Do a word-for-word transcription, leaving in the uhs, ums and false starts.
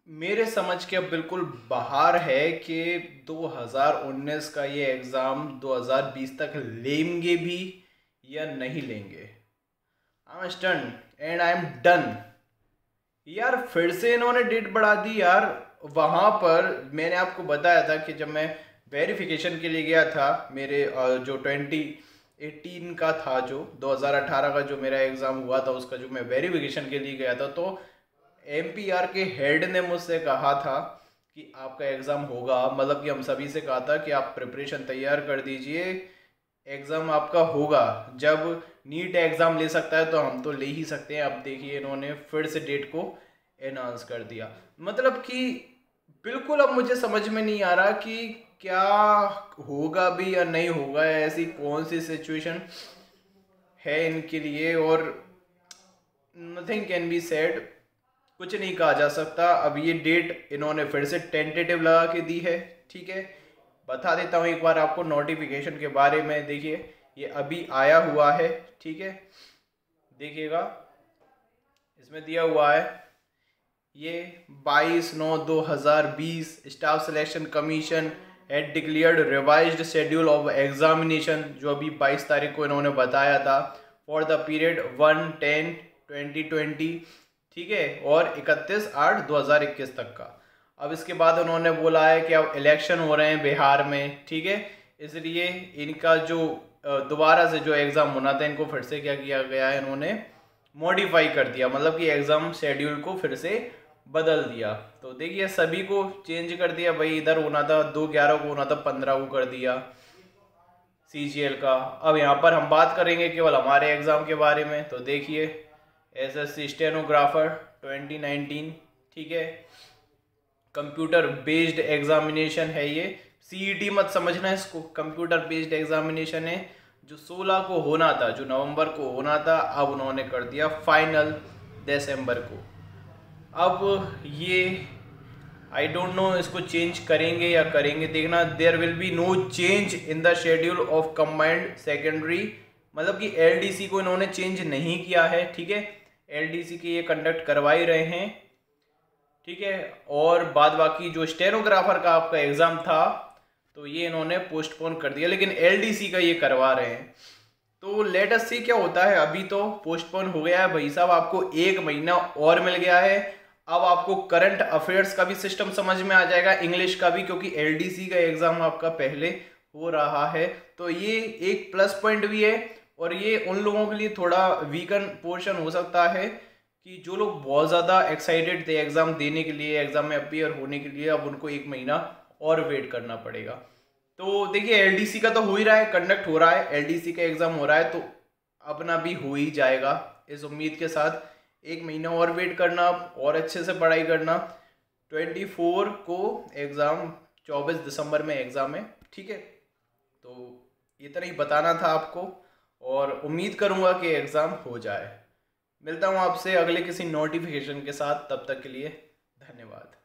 मेरे समझ के अब बिल्कुल बाहर है कि दो हज़ार उन्नीस का ये एग्ज़ाम दो हज़ार बीस तक लेंगे भी या नहीं लेंगे। I am stun and I am done. यार फिर से इन्होंने डेट बढ़ा दी यार। वहाँ पर मैंने आपको बताया था कि जब मैं वेरिफिकेशन के लिए गया था, मेरे अ, जो ट्वेंटी एटीन का था, जो दो हज़ार अठारह का जो मेरा एग्ज़ाम हुआ था, उसका जो मैं वेरिफिकेशन के लिए गया था, तो एमपीआर के हेड ने मुझसे कहा था कि आपका एग्ज़ाम होगा। मतलब कि हम सभी से कहा था कि आप प्रिपरेशन तैयार कर दीजिए, एग्ज़ाम आपका होगा। जब नीट एग्ज़ाम ले सकता है तो हम तो ले ही सकते हैं। अब देखिए इन्होंने फिर से डेट को अनाउंस कर दिया। मतलब कि बिल्कुल अब मुझे समझ में नहीं आ रहा कि क्या होगा भी या नहीं होगा। ऐसी कौन सी सिचुएशन है इनके लिए, और नथिंग कैन बी सेड। कुछ नहीं कहा जा सकता। अब ये डेट इन्होंने फिर से टेंटेटिव लगा के दी है। ठीक है, बता देता हूँ एक बार आपको नोटिफिकेशन के बारे में। देखिए ये अभी आया हुआ है। ठीक है, देखिएगा इसमें दिया हुआ है ये बाईस नौ दो हज़ार बीस staff selection commission had declared revised schedule of examination, जो अभी बाईस तारीख को इन्होंने बताया था, for the period one ten twenty twenty. ठीक है, और इकतीस आठ दो हज़ार इक्कीस तक का। अब इसके बाद उन्होंने बोला है कि अब इलेक्शन हो रहे हैं बिहार में। ठीक है, इसलिए इनका जो दोबारा से जो एग्ज़ाम होना था, इनको फिर से क्या किया गया है, इन्होंने मॉडिफाई कर दिया। मतलब कि एग्ज़ाम शेड्यूल को फिर से बदल दिया। तो देखिए सभी को चेंज कर दिया भाई। इधर होना था दो ग्यारह को होना था, पंद्रह को कर दिया सीजीएल का। अब यहाँ पर हम बात करेंगे केवल हमारे एग्ज़ाम के बारे में। तो देखिए एसएससी स्टेनोग्राफर ट्वेंटी नाइनटीन। ठीक है, कंप्यूटर बेस्ड एग्जामिनेशन है ये। सीईटी मत समझना इसको, कंप्यूटर बेस्ड एग्जामिनेशन है। जो सोलह को होना था, जो नवंबर को होना था, अब उन्होंने कर दिया फाइनल दिसंबर को। अब ये आई डोंट नो इसको चेंज करेंगे या करेंगे, देखना। There will be no change in the schedule of combined secondary. मतलब कि एलडीसी को इन्होंने चेंज नहीं किया है। ठीक है, एलडीसी के ये कंडक्ट करवा ही रहे हैं। ठीक है, और बाद बाकी जो स्टेनोग्राफर का आपका एग्ज़ाम था, तो ये इन्होंने पोस्टपोन कर दिया, लेकिन एलडीसी का ये करवा रहे हैं। तो लेट अस सी क्या होता है। अभी तो पोस्टपोन हो गया है भाई साहब, आपको एक महीना और मिल गया है। अब आपको करंट अफेयर्स का भी सिस्टम समझ में आ जाएगा, इंग्लिश का भी, क्योंकि एलडीसी का एग्ज़ाम आपका पहले हो रहा है। तो ये एक प्लस पॉइंट भी है, और ये उन लोगों के लिए थोड़ा वीकन पोर्शन हो सकता है कि जो लोग बहुत ज़्यादा एक्साइटेड थे एग्ज़ाम देने के लिए, एग्ज़ाम में अपीयर होने के लिए, अब उनको एक महीना और वेट करना पड़ेगा। तो देखिए एलडीसी का तो हो ही रहा है, कंडक्ट हो रहा है, एलडीसी का एग्ज़ाम हो रहा है, तो अपना भी हो ही जाएगा इस उम्मीद के साथ। एक महीना और वेट करना और अच्छे से पढ़ाई करना। ट्वेंटी फोर को एग्ज़ाम, चौबीस दिसंबर में एग्ज़ाम है। ठीक है, तो इतना ही बताना था आपको, और उम्मीद करूँगा कि एग्ज़ाम हो जाए। मिलता हूँ आपसे अगले किसी नोटिफिकेशन के साथ, तब तक के लिए धन्यवाद।